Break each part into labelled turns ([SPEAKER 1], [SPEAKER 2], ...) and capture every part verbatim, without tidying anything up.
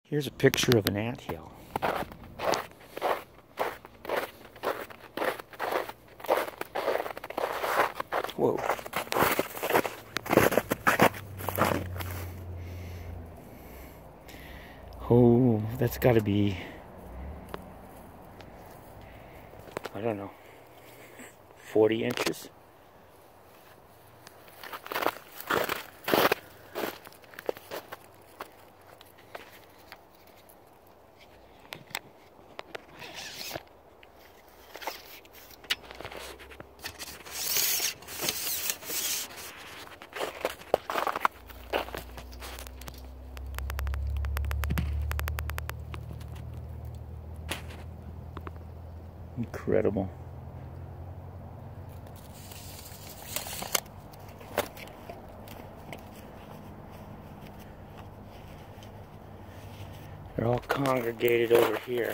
[SPEAKER 1] Here's a picture of an anthill. Whoa. Oh, that's got to be, I don't know, forty inches. Incredible. They're all congregated over here.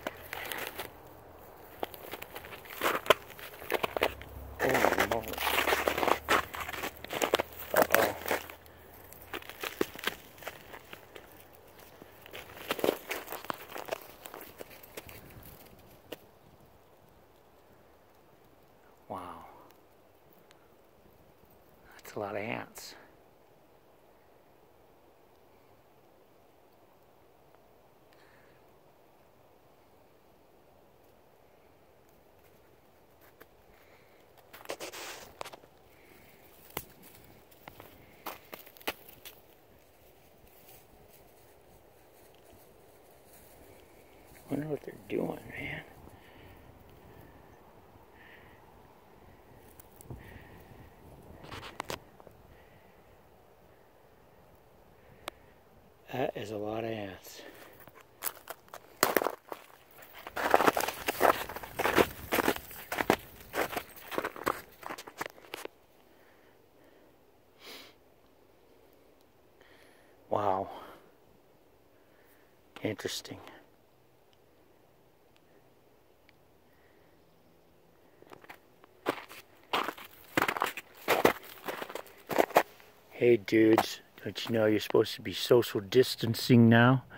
[SPEAKER 1] Holy moly. Uh-oh. Wow. That's a lot of ants. I wonder what they're doing, man. That is a lot of ants. Wow. Interesting. Hey dudes, don't you know you're supposed to be social distancing now?